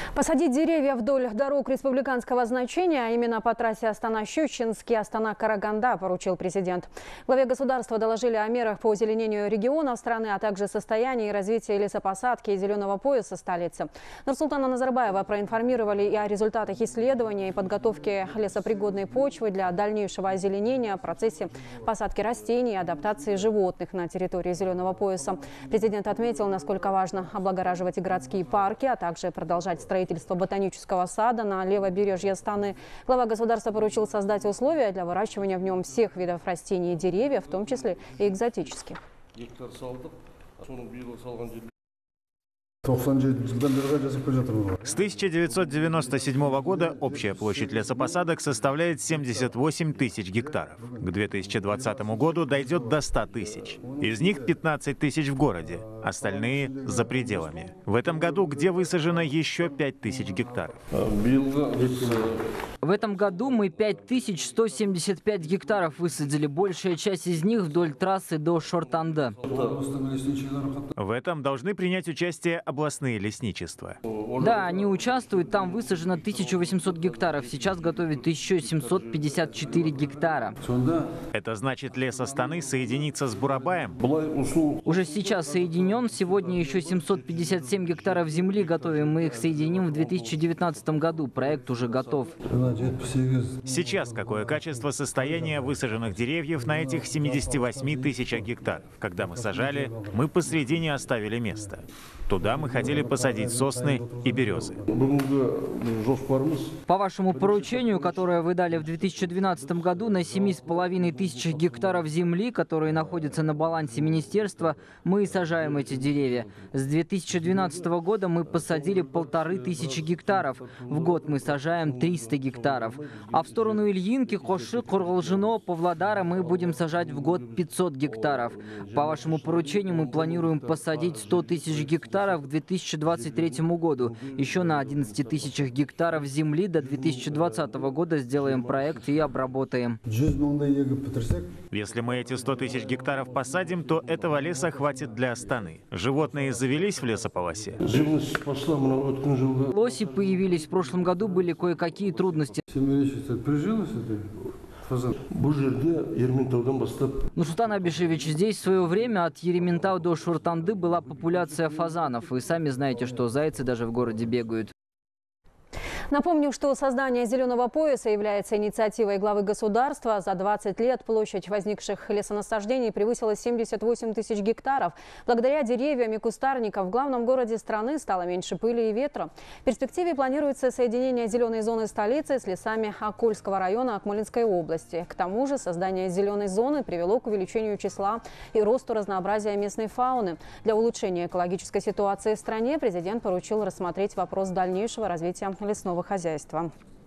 Посадить деревья вдоль дорог республиканского значения, а именно по трассе Астана-Щучинский, Астана-Караганда, поручил президент. Главе государства доложили о мерах по озеленению регионов страны, а также состоянии и развитии лесопосадки и зеленого пояса столицы. Нурсултана Назарбаева проинформировали и о результатах исследования и подготовки лесопригодной почвы для дальнейшего озеленения, о процессе посадки растений и адаптации животных на территории зеленого пояса. Президент отметил, насколько важно облагораживать и городские парки, а также продолжать строительство ботанического сада на левобережье Астаны. Глава государства поручил создать условия для выращивания в нем всех видов растений и деревьев, в том числе и экзотических. С 1997 года общая площадь лесопосадок составляет 78 тысяч гектаров. К 2020 году дойдет до 100 тысяч. Из них 15 тысяч в городе, остальные за пределами. В этом году где высажено еще 5 тысяч гектаров. В этом году мы 5175 гектаров высадили. Большая часть из них вдоль трассы до Шортанды. В этом должны принять участие областные лесничества. Да, они участвуют. Там высажено 1800 гектаров. Сейчас готовят еще 754 гектара. Это значит, лес Астаны соединится с Бурабаем? Уже сейчас соединен. Сегодня еще 757 гектаров земли готовим. Мы их соединим в 2019 году. Проект уже готов. Сейчас какое качество состояния высаженных деревьев на этих 78 тысячах гектаров? Когда мы сажали, мы посредине оставили место. Туда мы хотели посадить сосны и березы. По вашему поручению, которое вы дали в 2012 году, на 7,5 тысячах гектаров земли, которые находятся на балансе министерства, мы сажаем эти деревья. С 2012 года мы посадили 1500 гектаров. В год мы сажаем 300 гектаров. А в сторону Ильинки, Коши, Кургалжино, Павлодара мы будем сажать в год 500 гектаров. По вашему поручению мы планируем посадить 100 тысяч гектаров к 2023 году. Еще на 11 тысячах гектаров земли до 2020 года сделаем проект и обработаем. Если мы эти 100 тысяч гектаров посадим, то этого леса хватит для Астаны. Животные завелись в лесополосе? Лоси появились. В прошлом году были кое-какие трудности. Нурсултан Абишевич, здесь в свое время от Ерементау до Шортанды была популяция фазанов. Вы сами знаете, что зайцы даже в городе бегают. Напомню, что создание зеленого пояса является инициативой главы государства. За 20 лет площадь возникших лесонасаждений превысила 78 тысяч гектаров. Благодаря деревьям и кустарникам в главном городе страны стало меньше пыли и ветра. В перспективе планируется соединение зеленой зоны столицы с лесами Аккольского района Акмолинской области. К тому же создание зеленой зоны привело к увеличению числа и росту разнообразия местной фауны. Для улучшения экологической ситуации в стране президент поручил рассмотреть вопрос дальнейшего развития лесного хозяйства.